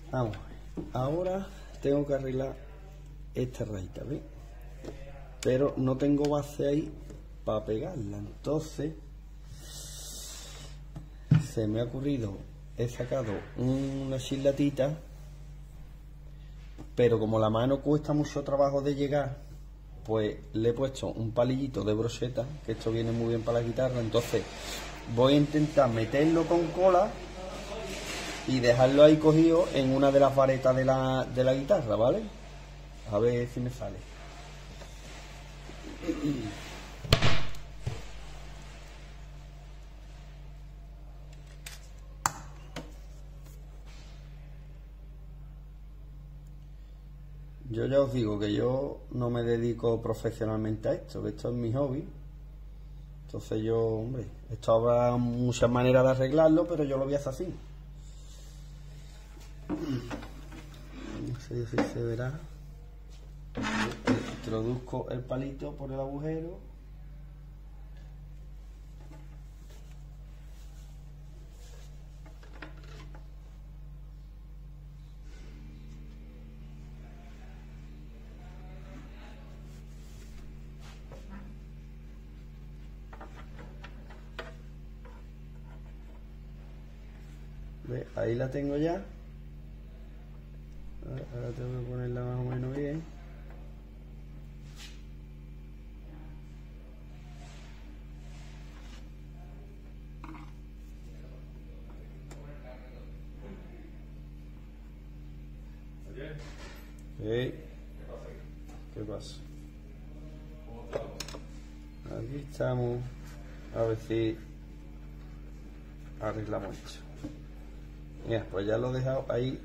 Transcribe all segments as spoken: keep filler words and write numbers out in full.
Vamos, ahora tengo que arreglar esta rayita, ¿ves? Pero no tengo base ahí para pegarla, entonces se me ha ocurrido, he sacado una chillatita, pero como la mano cuesta mucho trabajo de llegar, pues le he puesto un palillito de brocheta, que esto viene muy bien para la guitarra. Entonces voy a intentar meterlo con cola y dejarlo ahí cogido en una de las varetas de la, de la guitarra, ¿vale? A ver si me sale. Yo ya os digo que yo no me dedico profesionalmente a esto, que esto es mi hobby. Entonces yo, hombre, esto habrá muchas maneras de arreglarlo, pero yo lo voy a hacer así. No sé si se verá. Introduzco el palito por el agujero. ¿Ve? Ahí la tengo ya. Ahora tengo que ponerla más o menos bien. Hey. ¿Qué pasa? Aquí estamos. A ver si arreglamos esto. Mira, pues ya lo he dejado ahí.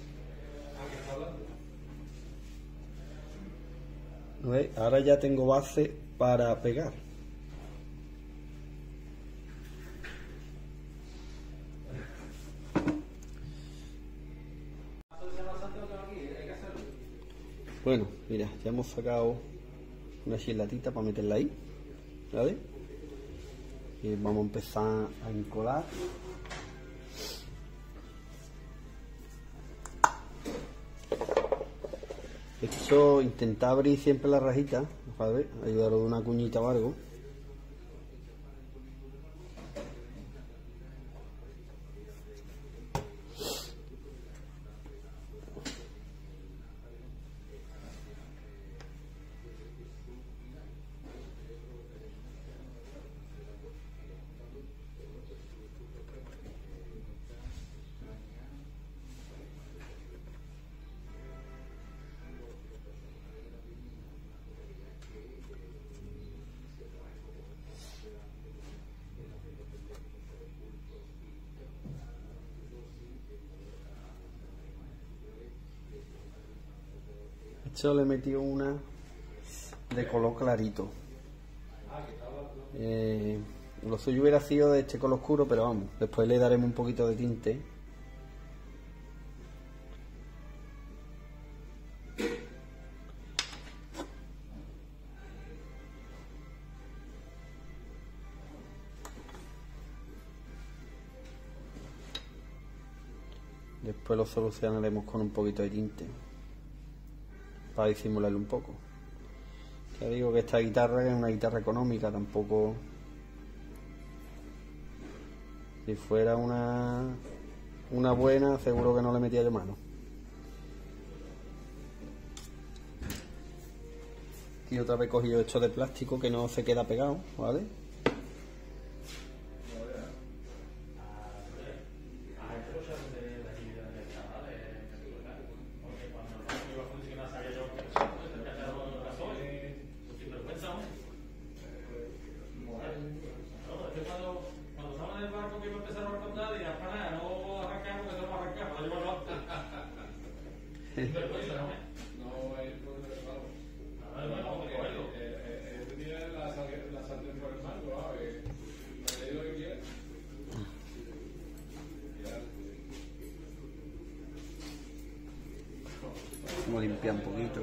¿Veis? Ahora ya tengo base para pegar. Bueno, mira, ya hemos sacado una chilatita para meterla ahí, ¿vale? Y vamos a empezar a encolar. Esto, intentar abrir siempre la rajita, ¿vale? Ayudaros de una cuñita o algo. Esto le he metido una de color clarito. Eh, lo suyo hubiera sido de este color oscuro, pero vamos, después le daremos un poquito de tinte. Después lo solucionaremos con un poquito de tinte para disimularlo un poco. Ya digo que esta guitarra es una guitarra económica, tampoco... Si fuera una una buena, seguro que no le metía yo mano. Y otra vez he cogido esto de plástico que no se queda pegado, ¿vale? Vamos a limpiar un poquito.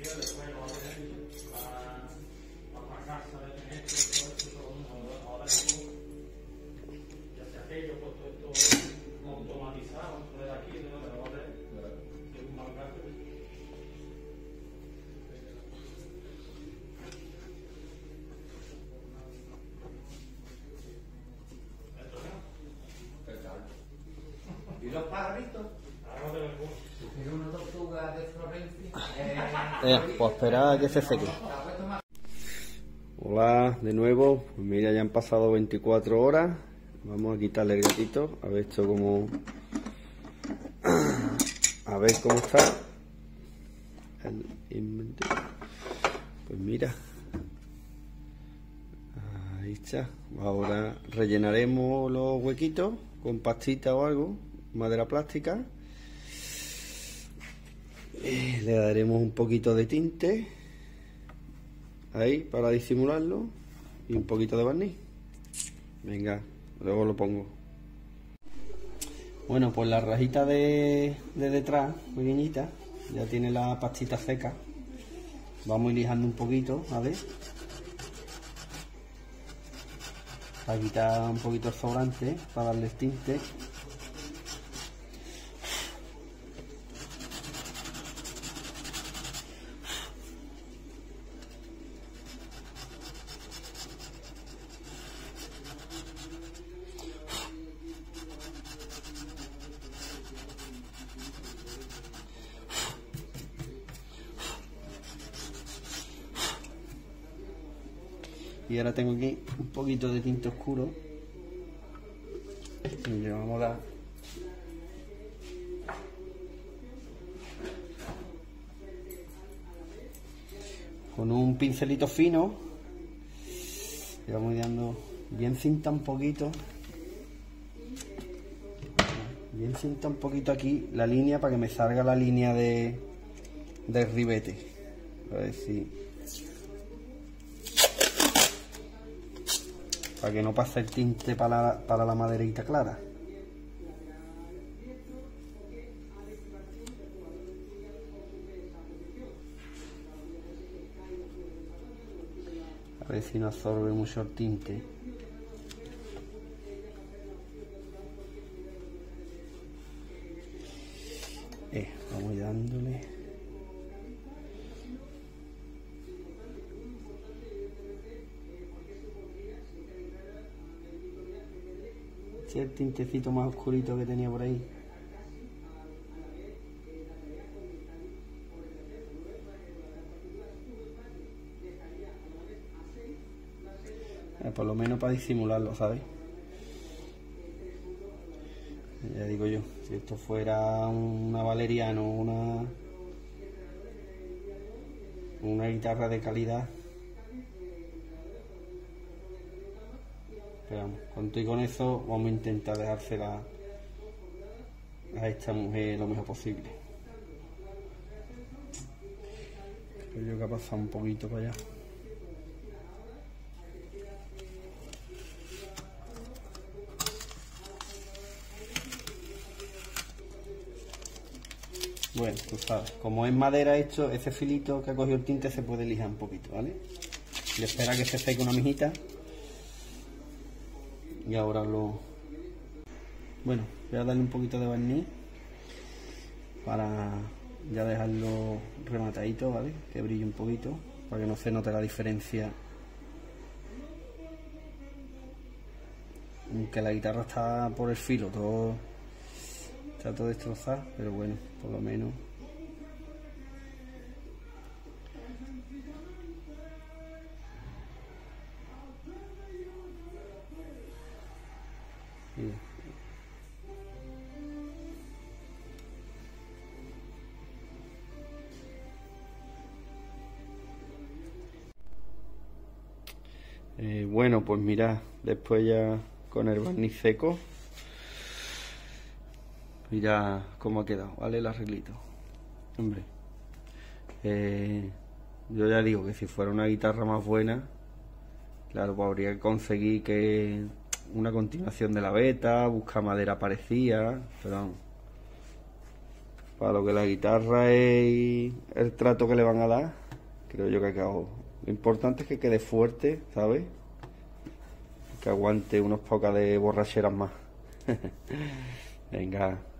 ¿Y los pajaritos? ¿Y una tortuga de Florencia? Eh, pues espera a que se seque. Hola, de nuevo. Pues mira, ya han pasado veinticuatro horas. Vamos a quitarle el gatito. A ver esto como... A ver cómo está el inventario. Pues mira. Ahí está. Ahora rellenaremos los huequitos con pastita o algo, madera plástica. Y le daremos un poquito de tinte ahí para disimularlo y un poquito de barniz. Venga, luego lo pongo. Bueno, pues la rajita de, de detrás, pequeñita, ya tiene la pastita seca. Vamos a ir lijando un poquito, a ver, para quitar un poquito el sobrante, para darle el tinte. Y ahora tengo aquí un poquito de tinte oscuro y le vamos a dar con un pincelito fino, le vamos dando bien cinta un poquito, bien cinta un poquito aquí la línea para que me salga la línea de del ribete. A ver si... para que no pase el tinte para la, para la maderita clara. A ver si no absorbe mucho el tinte. Eh, vamos dándole. El tintecito más oscurito que tenía por ahí. Eh, por lo menos para disimularlo, ¿sabes? Ya digo yo, si esto fuera una Valeriano, una una guitarra de calidad, pero vamos, con todo y con eso vamos a intentar dejársela a esta mujer lo mejor posible. Creo yo que ha pasado un poquito para allá. Bueno, tú sabes, como es madera esto, ese filito que ha cogido el tinte se puede lijar un poquito, ¿vale? Y espera que se seque una mijita. Y ahora lo... Bueno, voy a darle un poquito de barniz para ya dejarlo rematadito, ¿vale? Que brille un poquito, para que no se note la diferencia. Aunque la guitarra está por el filo, todo está todo destrozado, pero bueno, por lo menos... Eh, bueno, pues mirad, después ya con el barniz seco, mirad cómo ha quedado, ¿vale? El arreglito. Hombre, eh, yo ya digo que si fuera una guitarra más buena, claro, pues habría que conseguir que una continuación de la beta, buscar madera parecida, pero vamos. para lo que la guitarra es y el trato que le van a dar, creo yo que ha quedado. Lo importante es que quede fuerte, ¿sabes? Que aguante unos pocas de borracheras más. Venga.